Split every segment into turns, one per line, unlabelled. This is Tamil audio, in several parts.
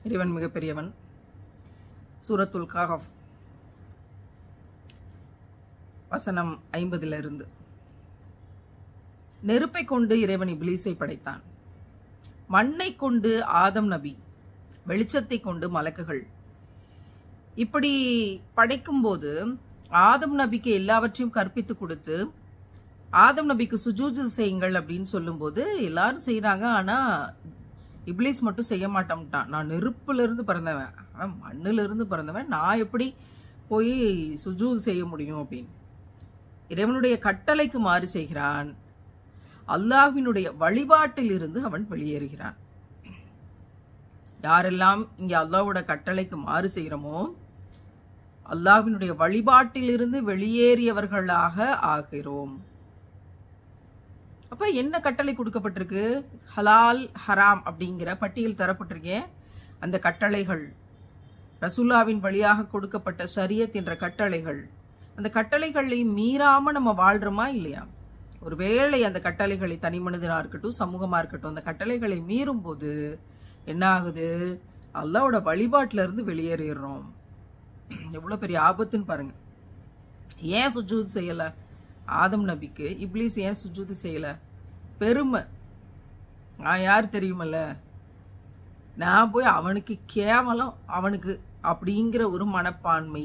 இறைவன் மிகப்பெரியவன். சூரத்துல் கஹஃப் வசனம் 50 நெருப்பை கொண்டு இறைவன் இப்லீஸை படைத்தான். மண்ணை கொண்டு ஆதம் நபி, வெளிச்சத்தை கொண்டு மலக்குகள். இப்படி படைக்கும்போது ஆதம் நபிக்கு எல்லாவற்றையும் கற்பித்து கொடுத்து ஆதம் நபிக்கு சுஜூது செய்யுங்கள் அப்படின்னு சொல்லும்போது எல்லாரும் செய்யறாங்க. ஆனா இப்லீஸ் மட்டும் செய்ய மாட்டோம்ட்டான். நான் நெருப்புல இருந்து பிறந்தவன், அவன் மண்ணுல இருந்து பிறந்தவன், நான் எப்படி போய் சுஜூது செய்ய முடியும் அப்படின்னு இறைவனுடைய கட்டளைக்கு மாறு செய்கிறான். அல்லாஹ்வினுடைய வழிபாட்டில் இருந்து அவன் வெளியேறுகிறான். யாரெல்லாம் இங்க அல்லாஹ்வோட கட்டளைக்கு மாறு செய்கிறோமோ அல்லாஹ்வினுடைய வழிபாட்டில் இருந்து வெளியேறியவர்களாக ஆகிறோம். அப்ப என்ன கட்டளை கொடுக்கப்பட்டிருக்கு? ஹலால் ஹராம் அப்படிங்கிற பட்டியல் தரப்பட்டிருக்கேன். அந்த கட்டளைகள் ரசூலுல்லாஹ்வின் வழியாக கொடுக்கப்பட்ட ஷரியத் என்ற கட்டளைகள், அந்த கட்டளைகளை மீறாம நம்ம வாழ்றோமா இல்லையா? ஒருவேளை அந்த கட்டளைகளை தனி மனிதனா இருக்கட்டும், சமூகமா இருக்கட்டும், அந்த கட்டளைகளை மீறும் போது என்ன ஆகுது? அல்லாஹ்வோட வழிபாட்டில இருந்து வெளியேறிடுறோம். எவ்வளவு பெரிய ஆபத்துன்னு பாருங்க. ஏன் சுஜூது செய்யல ஆதம் நபிக்கு? இப்லீஸ் ஏன் சுஜூது செய்யல? பெருமை. நான் யார் தெரியுமல்ல, நான் போய் அவனுக்கு கேவலம், அவனுக்கு அப்படிங்கிற ஒரு மனப்பான்மை,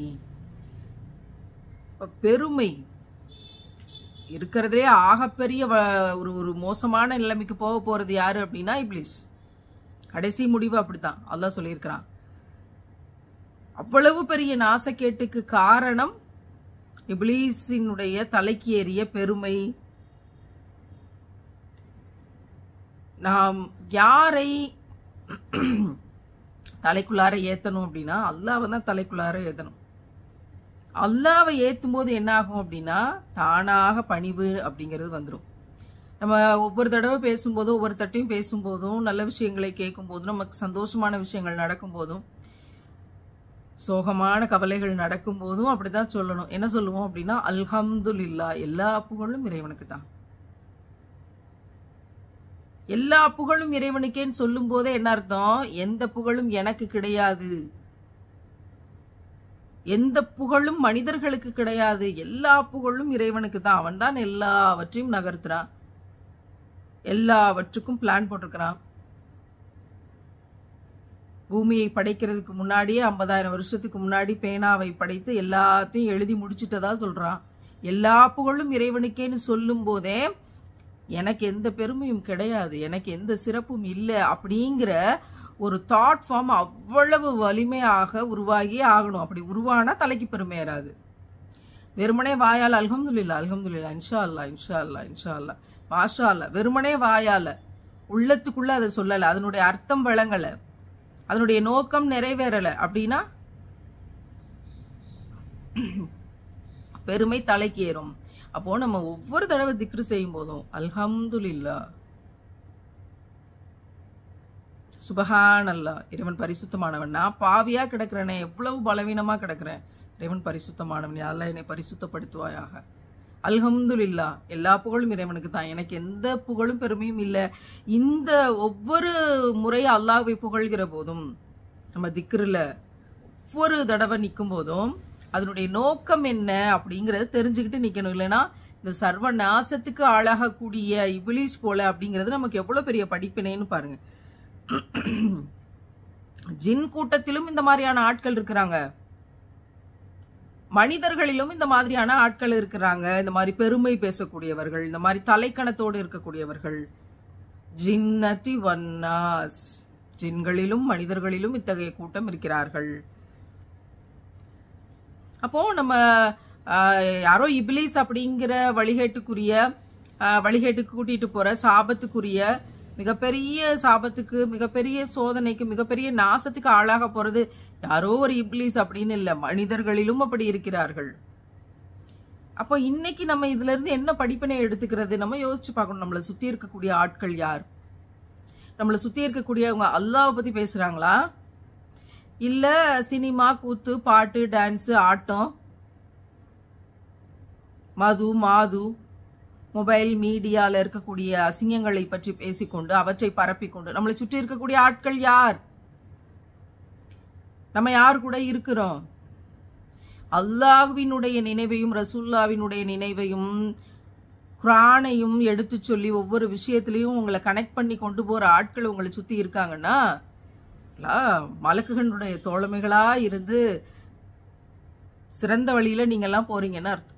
பெருமை இருக்கிறதே ஆகப்பெரிய ஒரு மோசமான நிலைமைக்கு போக போறது யாரு அப்படின்னா இப்லீஸ். கடைசி முடிவு அப்படித்தான் அல்லாஹ் சொல்லியிருக்கிறான். அவ்வளவு பெரிய நாசக்கேட்டுக்கு காரணம் இப்லீஸினுடைய தலைக்கு ஏறிய பெருமை. நாம் யாரை தலைக்குள்ளார ஏத்தணும் அப்படின்னா அல்லாஹ்வை தான் தலைக்குள்ளார ஏத்தணும். அல்லாஹ்வை ஏத்தும் போது என்ன ஆகும் அப்படின்னா தானாக பணிவு அப்படிங்கிறது வந்துடும். நம்ம ஒவ்வொரு தடவை பேசும்போதும் ஒவ்வொரு தட்டையும் பேசும்போதும் நல்ல விஷயங்களை கேட்கும் போதும் நமக்கு சந்தோஷமான விஷயங்கள் நடக்கும் போதும் சோகமான கவலைகள் நடக்கும் போதும் அப்படிதான் சொல்லணும். என்ன சொல்லுவோம் அப்படின்னா அல்ஹம்துலில்லாஹ், எல்லா புகழும் இறைவனுக்கு தான். எல்லா புகழும் இறைவனுக்கேன்னு சொல்லும் போதே என்ன அர்த்தம்? எந்த புகழும் எனக்கு கிடையாது, எந்த புகழும் மனிதர்களுக்கு கிடையாது, எல்லா புகழும் இறைவனுக்கு தான். அவன் தான் எல்லாவற்றையும் நகர்த்துறான், எல்லாவற்றுக்கும் பிளான் போட்டிருக்கிறான். பூமியை படைக்கிறதுக்கு முன்னாடியே 50,000 வருஷத்துக்கு முன்னாடி பேனாவை படைத்து எல்லாத்தையும் எழுதி முடிச்சுட்டதா சொல்றான். எல்லா புகழும் இறைவனுக்கேன்னு சொல்லும் போதே எனக்கு எந்த பெருமையும் கிடையாது, எனக்கு எந்த சிறப்பும் இல்லை அப்படிங்கிற ஒரு தாட் ஃபார்ம் அவ்வளவு வலிமையாக உருவாகியே ஆகணும். அப்படி உருவானா தலைக்கு பெருமை ஏறாது. வெறுமனே வாயால் அல்ஹம்துலில்லாஹ் அல்ஹம்துலில்லாஹ் இன்ஷா அல்லாஹ் இன்ஷா அல்லாஹ் இன்ஷா அல்லாஹ் மாஷா அல்லாஹ், வெறுமனே வாயால, உள்ளத்துக்குள்ள அதை சொல்லல, அதனுடைய அர்த்தம் விளங்கல, அதனுடைய நோக்கம் நிறைவேறல அப்படின்னா பெருமை தலைக்கு ஏறும். அப்போ நம்ம ஒவ்வொரு தடவை திக்ரு செய்யும் போதும் அல்ஹம்துலில்லாஹ், சுபஹானல்லாஹ், இறைவன் பரிசுத்தமானவன், நான் பாவியா கிடக்கிறேனே, எவ்வளவு பலவீனமா கிடக்கிறேன், இறைவன் பரிசுத்தமானவன், யா அல்லாஹ் என்னை பரிசுத்தப்படுத்துவாயாக. அல்ஹம்துலில்லாஹ், எல்லா புகழும் இறைவனுக்கு தான், எனக்கு எந்த புகழும் பெருமையும் இல்லை. இந்த ஒவ்வொரு முறை அல்லாஹ்வை புகழ்கிற போதும் நம்ம திக்ருல ஒவ்வொரு தடவை நிற்கும் போதும் அதனுடைய நோக்கம் என்ன அப்படிங்கறத தெரிஞ்சுக்கிட்டு நிக்கணும். இல்லைன்னா இந்த சர்வ நாசத்துக்கு ஆளாகக்கூடிய இப்லீஸ் போல அப்படிங்கிறது நமக்கு எவ்வளவு பெரிய படிப்பினைன்னு பாருங்க. ஜின் கூட்டத்திலும் இந்த மாதிரியான ஆட்கள் இருக்கிறாங்க, மனிதர்களிலும் இந்த மாதிரியான ஆட்கள் இருக்கிறாங்க. இந்த மாதிரி பெருமை பேசக்கூடியவர்கள், இந்த மாதிரி தலைக்கணத்தோடு இருக்கக்கூடியவர்கள். ஜின்னதி வன்னாஸ், ஜின்களிலும் மனிதர்களிலும் இத்தகைய கூட்டம் இருக்கிறார்கள். அப்போ நம்ம யாரோ இப்லீஸ் அப்படிங்கிற வழிகேட்டுக்கு கூட்டிட்டு போற சாபத்துக்குரிய மிகப்பெரிய சாபத்துக்கு, மிகப்பெரிய சோதனைக்கு, மிகப்பெரிய நாசத்துக்கு ஆளாக போறது யாரோ ஒரு இப்லீஸ் அப்படின்னு இல்ல, மனிதர்களிலும் அப்படி இருக்கிறார்கள். அப்போ இன்னைக்கு நம்ம இதுல இருந்து என்ன படிப்பினை எடுத்துக்கிறது? நம்ம யோசிச்சு பார்க்கணும். நம்மளை சுத்தி இருக்கக்கூடிய ஆட்கள் யார்? நம்மளை சுத்தி இருக்கக்கூடியவங்க அல்லாஹ்வை பத்தி பேசுறாங்களா, இல்ல சினிமா, கூத்து, பாட்டு, டான்ஸ், ஆட்டம், மாது மொபைல் மீடியால இருக்கக்கூடிய அசிங்கங்களை பற்றி பேசிக்கொண்டு அவற்றை பரப்பிக்கொண்டு நம்மளை சுற்றி இருக்கக்கூடிய ஆட்கள் யார்? நம்ம யார் கூட இருக்கிறோம்? அல்லாஹ்வினுடைய நினைவையும் ரசூலுல்லாஹ்வினுடைய நினைவையும் குர்ஆனையும் எடுத்து சொல்லி ஒவ்வொரு விஷயத்திலையும் உங்களை கனெக்ட் பண்ணி கொண்டு போற ஆட்கள் உங்களை சுத்தி இருக்காங்கன்னா மலக்குகளுடைய தோழமைகளா இருந்து சிறந்த வழியில நீங்க எல்லாம் போறீங்கன்னு அர்த்தம்.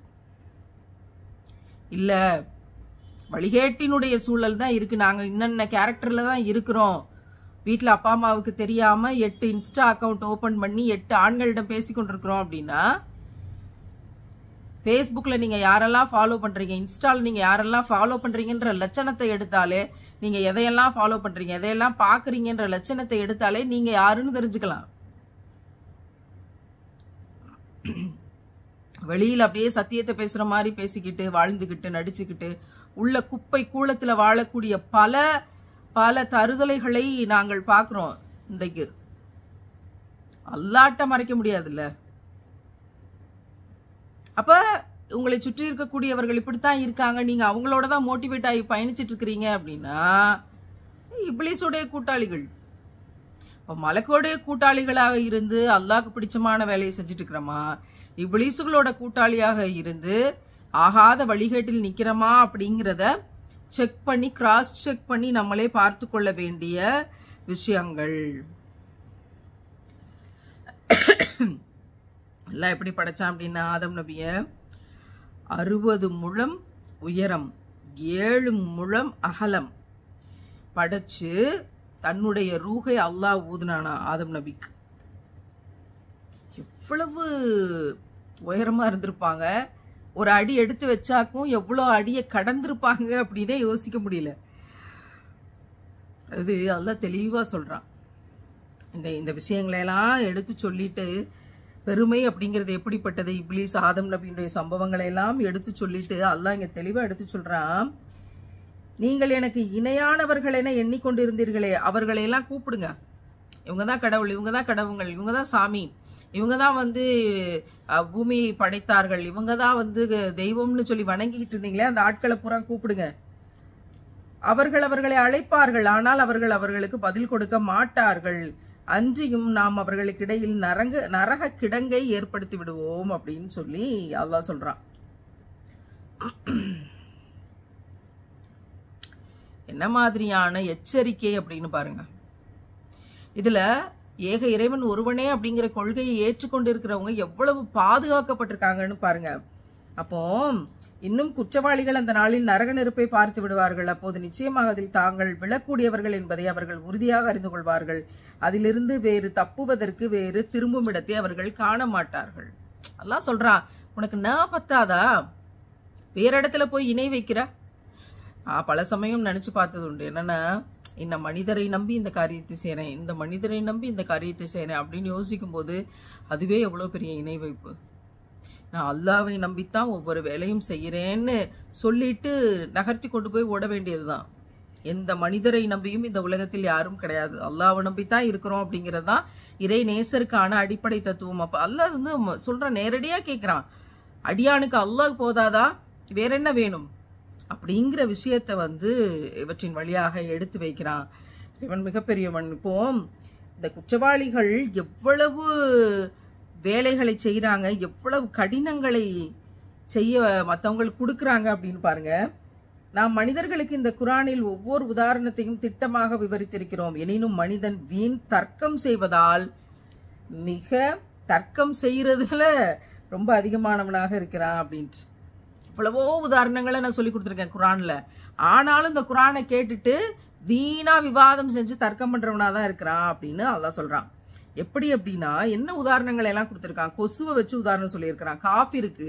இல்ல வழிகேட்டினுடைய சூழல் தான் இருக்கு, நாங்க இன்னென்ன கேரக்டர்ல தான் இருக்கிறோம், வீட்டில் அப்பா அம்மாவுக்கு தெரியாம 8 இன்ஸ்டா அக்கௌண்ட் ஓபன் பண்ணி 8 ஆண்களிடம் பேசிக்கொண்டிருக்கிறோம் அப்படின்னா, ஃபேஸ்புக்கில் நீங்க யாரெல்லாம் ஃபாலோ பண்றீங்க, இன்ஸ்டால நீங்க யாரெல்லாம் ஃபாலோ பண்றீங்கன்ற லட்சணத்தை எடுத்தாலே, நீங்க எதையெல்லாம் ஃபாலோ பண்றீங்க, எதையெல்லாம் பாக்குறீங்கன்ற லட்சணத்தை எடுத்தாலே நீங்க யாருன்னு தெரிஞ்சுக்கலாம். வெளியில் அப்படியே சத்தியத்தை பேசுற மாதிரி பேசிக்கிட்டு வாழ்ந்துகிட்டு நடிச்சுக்கிட்டு உள்ள குப்பை கூளத்துல வாழக்கூடிய பல பல தருதலைகளை நாங்கள் பார்க்கிறோம். இன்றைக்கு அல்லாட்ட மறைக்க முடியாதுல்ல. அப்ப உங்களை சுற்றி இருக்கக்கூடியவர்கள் இப்படித்தான் இருக்காங்க, நீங்க அவங்களோட தான் மோட்டிவேட் ஆகி பயணிச்சிட்டு இருக்கிறீங்க அப்படின்னா இப்லீஸோடைய கூட்டாளிகள். இப்போ மலக்கோடைய கூட்டாளிகளாக இருந்து அல்லாஹ்க்கு பிடிச்சமான வேலையை செஞ்சுட்டு இருக்கிறோமா, இப்லீஸுகளோட கூட்டாளியாக இருந்து ஆகாத வழிகேட்டில் நிக்கிறோமா அப்படிங்கிறத செக் பண்ணி கிராஸ் செக் பண்ணி நம்மளே பார்த்து கொள்ள வேண்டிய விஷயங்கள். எல்லாம் எப்படி படைச்சான் அப்படின்னா, ஆதம் நபிய 60 முழம் உயரம் 7 முழம் அகலம் படைச்சு தன்னுடைய ரூஹை அல்லாஹ் ஊதுனானா ஆதம் நபிக்கு. எவ்வளவு உயரமா இருந்திருப்பாங்க, ஒரு அடி எடுத்து வச்சாக்கும் எவ்வளோ அடியை கடந்திருப்பாங்க அப்படின்னே யோசிக்க முடியல. அது அல்லாஹ் தெளிவா சொல்றான். இந்த விஷயங்களெல்லாம் எடுத்து சொல்லிட்டு, பெருமை அப்படிங்கிறது எப்படிப்பட்டது, இப்லீஸ் ஆதம் நபியுடைய சம்பவங்களை எல்லாம் எடுத்து சொல்லிட்டு அல்லாஹ் இங்க தெளிவா எடுத்து சொல்றான். நீங்கள் எனக்கு இணையானவர்கள் என எண்ணிக்கொண்டிருந்தீர்களே அவர்களையெல்லாம் கூப்பிடுங்க, இவங்க தான் கடவுள், இவங்க தான் கடவுங்கள், இவங்க தான் சாமி, இவங்க தான் பூமி படைத்தார்கள், இவங்க தான் தெய்வம்னு சொல்லி வணங்கிக்கிட்டு இருந்தீங்களே அந்த ஆட்களை பூரா கூப்பிடுங்க. அவர்களை அழைப்பார்கள், ஆனால் அவர்களுக்கு பதில் கொடுக்க மாட்டார்கள். அன்றியும் நாம் அவர்களுக்கு இடையில் நரக கிடங்கை ஏற்படுத்தி விடுவோம் அப்படின்னு சொல்லி அல்லாஹ் சொல்றான். என்ன மாதிரியான எச்சரிக்கை அப்படின்னு பாருங்க. இதுல ஏக இறைவன் ஒருவனே அப்படிங்கிற கொள்கையை ஏற்றுக்கொண்டு இருக்கிறவங்க எவ்வளவு பாதுகாக்கப்பட்டிருக்காங்கன்னு பாருங்க. அப்போ இன்னும் குற்றவாளிகள் அந்த நாளில் நரக நெருப்பை பார்த்து விடுவார்கள். அப்போது நிச்சயமாக அதில் தாங்கள் விழக்கூடியவர்கள் என்பதை அவர்கள் உறுதியாக அறிந்து கொள்வார்கள். அதிலிருந்து வேறு தப்புவதற்கு வேறு திரும்பும் இடத்தை அவர்கள் காண மாட்டார்கள். அல்லாஹ் சொல்றான், உனக்கு நான் பத்தாதா, வேற இடத்துல போய் இணை வைக்கிற. பல சமயம் நினைச்சு பார்த்தது உண்டு. என்னன்னா, இந்த மனிதரை நம்பி இந்த காரியத்தை செய்றேன், இந்த மனிதரை நம்பி இந்த காரியத்தை செய்றேன் அப்படின்னு யோசிக்கும் போது அதுவே எவ்வளவு பெரிய இணை வைப்பு. நான் அல்லாவை நம்பித்தான் ஒவ்வொரு வேலையும் செய்யறேன்னு சொல்லிட்டு நகர்த்தி கொண்டு போய் ஓட வேண்டியதுதான். எந்த மனிதரை நம்பியும் இந்த உலகத்தில் யாரும் கிடையாது, அல்லாவை நம்பித்தான் இருக்கிறோம் அப்படிங்கிறது தான் இறை நேசருக்கான அடிப்படை தத்துவம். அப்ப அல்லாஹ் சொல்ற, நேரடியா கேட்கிறான், அடியானுக்கு அல்லாஹ் போதாதா, வேற என்ன வேணும் அப்படிங்கிற விஷயத்த இவற்றின் வழியாக எடுத்து வைக்கிறான். இவன் மிகப்பெரியவன். இப்போ இந்த குற்றவாளிகள் எவ்வளவு வேலைகளை செய்யறாங்க, எவ்வளவு கடினங்களை செய்ய மற்றவங்களுக்கு கொடுக்குறாங்க அப்படின்னு பாருங்க. நாம் மனிதர்களுக்கு இந்த குரானில் ஒவ்வொரு உதாரணத்தையும் திட்டமாக விவரித்திருக்கிறோம். எனினும் மனிதன் வீண் தர்க்கம் செய்வதால் மிக தர்க்கம் செய்யறதுல ரொம்ப அதிகமானவனாக இருக்கிறான் அப்படின்ட்டு இவ்வளவோ உதாரணங்களை நான் சொல்லி கொடுத்துருக்கேன் குரான்ல. ஆனாலும் இந்த குரானை கேட்டுட்டு வீணா விவாதம் செஞ்சு தர்க்கம் பண்றவனாதான் இருக்கிறான் அப்படின்னு அல்லாஹ் சொல்றான். எப்படி அப்படின்னா, என்ன உதாரணங்கள் எல்லாம் கொடுத்துருக்கான். கொசுவை வச்சு உதாரணம் சொல்லியிருக்கிறான். காஃபிருக்கு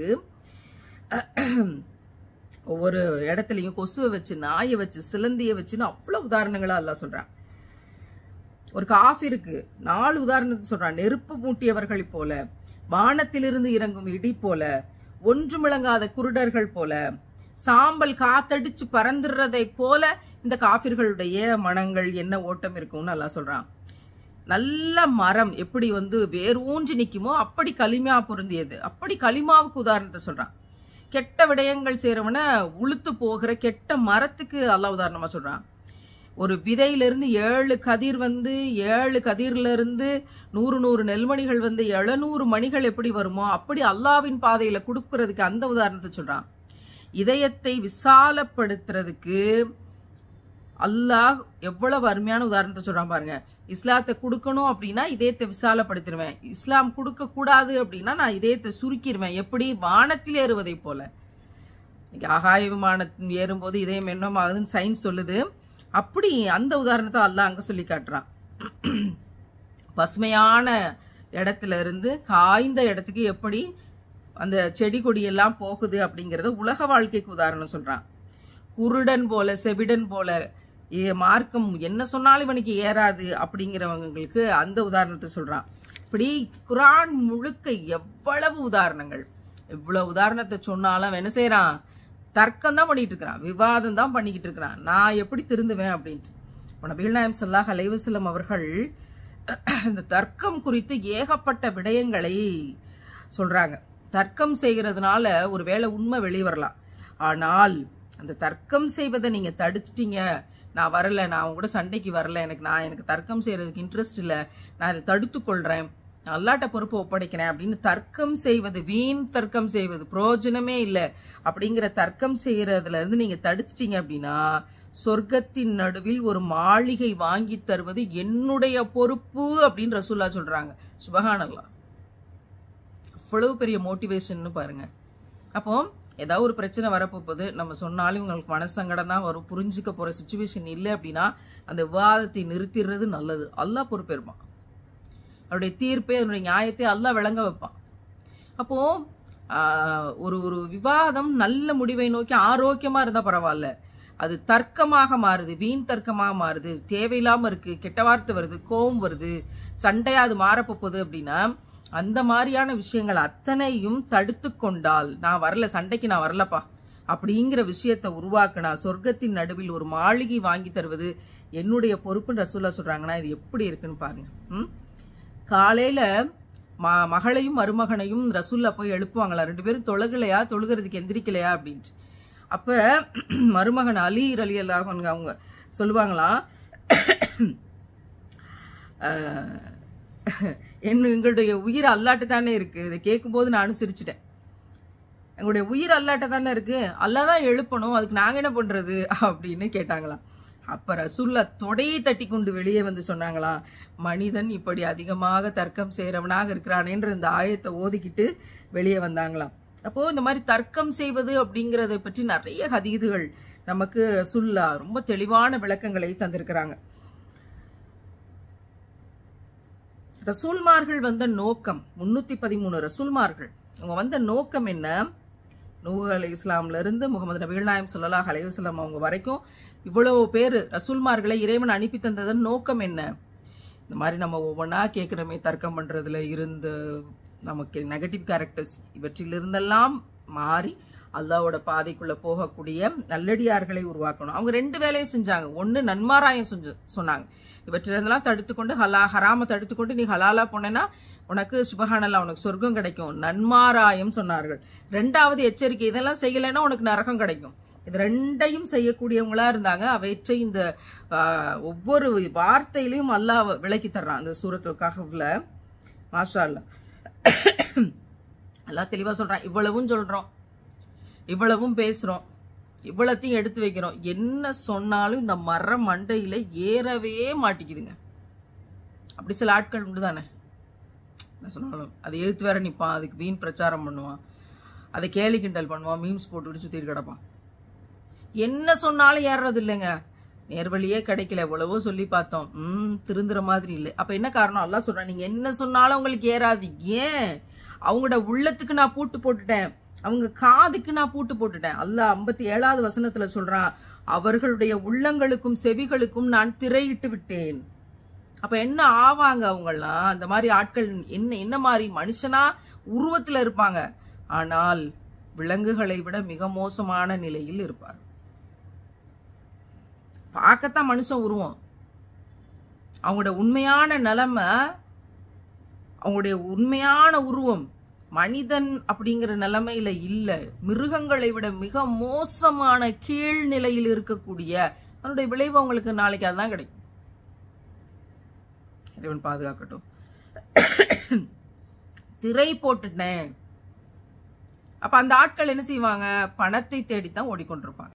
ஒவ்வொரு இடத்துலையும் கொசுவை வச்சு, நாயை வச்சு, சிலந்தியை வச்சுன்னு அவ்வளவு உதாரணங்களா அல்லாஹ் சொல்றான். ஒரு காஃபிருக்கு 4 உதாரணத்தை சொல்றான். நெருப்பு மூட்டியவர்கள் போல, வானத்திலிருந்து இறங்கும் இடி போல, ஒன்றுமிழங்காத குருடர்கள் போல, சாம்பல் காத்தடிச்சு பறந்துடுறதை போல இந்த காஃபிர்களுடைய மனங்கள் என்ன ஓட்டம் இருக்கும்னு அல்லாஹ் சொல்றான். நல்ல மரம் எப்படி வேர் ஊன்றி நிக்குமோ அப்படி களிமா பொருந்தியது. அப்படி களிமாவுக்கு உதாரணத்தை சொல்றான். கெட்ட விடயங்கள் செய்யறவன உளுத்து போகிற கெட்ட மரத்துக்கு அல்லாஹ் உதாரணமா சொல்றான். ஒரு விதையிலிருந்து 7 கதிர் வந்து 7 கதிர்ல இருந்து 100 நெல்மணிகள் வந்து 700 மணிகள் எப்படி வருமோ அப்படி அல்லாவின் பாதையில கொடுக்கறதுக்கு அந்த உதாரணத்தை சொல்றான். இதயத்தை விசாலப்படுத்துறதுக்கு அல்லாஹ் எவ்வளவு அருமையான உதாரணத்தை சொல்றான் பாருங்க. இஸ்லாத்தை கொடுக்கணும் அப்படின்னா இதயத்தை விசாலப்படுத்திடுவேன், இஸ்லாம் கொடுக்க கூடாது அப்படின்னா நான் இதயத்தை சுருக்கிடுவேன். எப்படி? வானத்தில் ஏறுவதை போல. ஆகாய விமானத்தில் ஏறும்போது இதயம் என்னமாகுதுன்னு சயின்ஸ் சொல்லுது. அப்படி அந்த உதாரணத்தை அல்லாஹ் அங்க சொல்லி காட்டுறான். பசுமையான இடத்துல இருந்து காய்ந்த இடத்துக்கு எப்படி அந்த செடி கொடியெல்லாம் போகுது அப்படிங்கறத உலக வாழ்க்கைக்கு உதாரணம் சொல்றான். குருடன் போல செவிடன் போல மார்க்கம் என்ன சொன்னாலும் இவனுக்கு ஏறாது அப்படிங்கிறவங்களுக்கு அந்த உதாரணத்தை சொல்றான். இப்படி குர்ஆன் முழுக்க எவ்வளவு உதாரணங்கள், எவ்வளவு உதாரணத்தை சொன்னாலும் என்ன செய்யறான்? தர்க்கம் தான் பண்ணிட்டு இருக்கிறான், விவாதம் தான் பண்ணிக்கிட்டு இருக்கிறான். நான் எப்படி திருந்துவேன் அப்படின்ட்டு. நபிகள் நாயகம் ஸல்லல்லாஹு அலைஹி வஸல்லம் அவர்கள் இந்த தர்க்கம் குறித்து ஏகப்பட்ட விடயங்களை சொல்றாங்க. தர்க்கம் செய்கிறதுனால ஒருவேளை உண்மை வெளியே வரலாம், ஆனால் அந்த தர்க்கம் செய்வதை நீங்க தடுத்துட்டீங்க, நான் வரல, நான் அவங்க கூட சண்டைக்கு வரல, எனக்கு தர்க்கம் செய்யறதுக்கு இன்ட்ரெஸ்ட் இல்லை, நான் அதை தடுத்து கொள்றேன், அல்லாட்ட பொறுப்பு ஒப்படைக்கிறேன் அப்படின்னு தர்க்கம் செய்வது, வீண் தர்க்கம் செய்வது, பிரயோஜனமே இல்லை அப்படிங்கிற தர்க்கம் செய்யறதுல இருந்து நீங்க தடுத்துட்டீங்க அப்படின்னா சொர்க்கத்தின் நடுவில் ஒரு மாளிகை வாங்கி தருவது என்னுடைய பொறுப்பு அப்படின்னு ரசூலுல்லாஹ் சொல்றாங்க. சுப்ஹானல்லாஹ், அவ்வளவு பெரிய மோட்டிவேஷன் பாருங்க. அப்போ ஏதாவது ஒரு பிரச்சனை வரப்போகுது, நம்ம சொன்னாலும் உங்களுக்கு மனசங்கடம் தான் வரும், புரிஞ்சுக்க போற சிச்சுவேஷன் இல்லை அப்படின்னா அந்த விவாதத்தை நிறுத்திடுறது நல்லது. அல்லாஹ் பொறுப்பேற்பான், அவருடைய தீர்ப்பை அதனுடைய நியாயத்தை அல்லாஹ் விளங்க வைப்பான். அப்போ ஒரு விவாதம் நல்ல முடிவை நோக்கி ஆரோக்கியமா இருந்தா பரவாயில்ல, அது தர்க்கமாக மாறுது, வீண் தர்க்கமாக மாறுது, தேவையில்லாம இருக்கு, கெட்ட வார்த்தை வருது, கோபம் வருது, சண்டையா அது மாறப்போகுது அப்படின்னா அந்த மாதிரியான விஷயங்கள் அத்தனையும் தடுத்து கொண்டால், நான் வரல, சண்டைக்கு நான் வரலப்பா அப்படிங்கிற விஷயத்தை உருவாக்கினா சொர்க்கத்தின் நடுவில் ஒரு மாளிகை வாங்கி தருவது என்னுடைய பொறுப்புன்னு ரசூலுல்லாஹ் சொல்றாங்கன்னா இது எப்படி இருக்குன்னு பாருங்க. காலையில மகளையும் மருமகனையும் ரசூலுல்லாஹ் போய் எழுப்புவாங்களா, 2 பேரும் தொழுகலையா, தொழுகிறதுக்கு எந்திரிக்கலையா அப்படின்ட்டு. அப்ப மருமகன் அலி ரலியல்லாஹு அன்ஹு அவங்க சொல்லுவாங்களாம், எங்களுடைய உயிர் அல்லாட்ட தானே இருக்கு. இதை கேட்கும்போது நானும் சிரிச்சிட்டேன். எங்களுடைய உயிர் அல்லாட்ட தானே இருக்கு, அல்லாஹ் தான் எழுப்பணும், அதுக்கு நாங்க என்ன பண்றது அப்படின்னு கேட்டாங்களாம். அப்ப ரசூலுல்லாஹ் தொடையை தட்டி கொண்டு வெளியே வந்து சொன்னாங்களாம், மனிதன் இப்படி அதிகமாக தர்க்கம் செய்யறவனாக இருக்கிறானேன்ற இந்த ஆயத்தை ஓதிக்கிட்டு வெளியே வந்தாங்களாம். அப்போ இந்த மாதிரி தர்க்கம் செய்வது அப்படிங்கறத பற்றி நிறைய ஹதீதுகள் நமக்கு ரசூலுல்லாஹ் ரொம்ப தெளிவான விளக்கங்களை தந்திருக்கிறாங்க. ரசூல்மார்கள் வந்த நோக்கம், 313 ரசூல்மார்கள் அவங்க வந்த நோக்கம் என்ன? நூஹ் அலைஹிஸ்ஸலாம்ல இருந்து முகமது நபிகள் நாயகம் ஸல்லல்லாஹு அலைஹி வஸல்லம் அவங்க வரைக்கும் இவ்வளவு பேர் ரசூல்மார்களை இறைவன் அனுப்பி தந்ததன் நோக்கம் என்ன? இந்த மாதிரி நம்ம ஒவ்வொன்றா கேட்குறோமே, தர்க்கம் பண்றதுல இருந்து நமக்கு நெகட்டிவ் கேரக்டர்ஸ் இவற்றிலிருந்தெல்லாம் மாறி அல்லாஹ்வோட பாதைக்குள்ள போகக்கூடிய நல்லடியார்களை உருவாக்கணும். அவங்க 2 வேலையை செஞ்சாங்க. ஒன்று நன்மாராயம் சொன்னாங்க, இவற்றிலிருந்தெல்லாம் தடுத்துக்கொண்டு ஹராம தடுத்துக்கொண்டு நீ ஹலாலா போனேன்னா உனக்கு சுபஹானல்லாஹ் உனக்கு சொர்க்கம் கிடைக்கும், நன்மாராயம் சொன்னார்கள். 2வது எச்சரிக்கை, இதெல்லாம் செய்யலைன்னா உனக்கு நரகம் கிடைக்கும். இது 2ஐயும் செய்யக்கூடியவங்களா இருந்தாங்க. அவற்றை இந்த ஒவ்வொரு வார்த்தையிலையும் அல்லாஹ் விளக்கி தர்றான் அந்த சூரத்துல் கஹ்ஃப்ல. மாஷா அல்லாஹ், அல்லாஹ் தெளிவா சொல்றான், இவ்வளவும் சொல்றோம், இவ்வளவும் பேசுறோம், இவ்வளத்தையும் எடுத்து வைக்கிறோம், என்ன சொன்னாலும் இந்த மரம் மண்டையில ஏறவே மாட்டிக்குதுங்க. அப்படி சில ஆட்கள் உண்டு தானே, என்ன சொன்னாலும் அதை எழுத்து வேற நிற்பான், அதுக்கு வீண் பிரச்சாரம் பண்ணுவான், அதை கேலி கிண்டல் பண்ணுவான், மீம்ஸ் போட்டுக்கிட்டு சுத்திட்டு கிடப்பான். என்ன சொன்னாலும் ஏறுறது இல்லைங்க, நேர்வழியே கிடைக்கல, எவ்வளவோ சொல்லி பார்த்தோம், திருந்துற மாதிரி இல்லை. அப்ப என்ன காரணம்? அல்லாஹ் சொல்றான், நீங்க என்ன சொன்னாலும் உங்களுக்கு ஏறாது. ஏன்? அவங்களோட உள்ளத்துக்கு நான் பூட்டு போட்டுட்டேன், அவங்க காதுக்கு நான் பூட்டு போட்டுட்டேன். அல்லாஹ் 57வது வசனத்துல சொல்றான், அவர்களுடைய உள்ளங்களுக்கும் செவிகளுக்கும் நான் திரையிட்டு விட்டேன். அப்ப என்ன ஆவாங்க அவங்கெல்லாம்? அந்த மாதிரி ஆட்கள் என்ன மாதிரி மனுஷனா உருவத்துல இருப்பாங்க, ஆனால் விலங்குகளை விட மிக மோசமான நிலையில் இருப்பார். பார்க்கத்தான் மனுஷன் உருவம், அவங்களோட உண்மையான நிலைமை, அவங்களுடைய உண்மையான உருவம் மனிதன் அப்படிங்கிற நிலைமையில இல்ல, மிருகங்களை விட மிக மோசமான கீழ்நிலையில் இருக்கக்கூடிய அதனுடைய விளைவு உங்களுக்கு நாளைக்கு அதுதான் கிடைக்கும். இறைவன் பாதுகாக்கட்டும். திரை போட்டுட்டேன். அப்ப அந்த ஆட்கள் என்ன செய்வாங்க? பணத்தை தேடித்தான் ஓடிக்கொண்டிருப்பாங்க.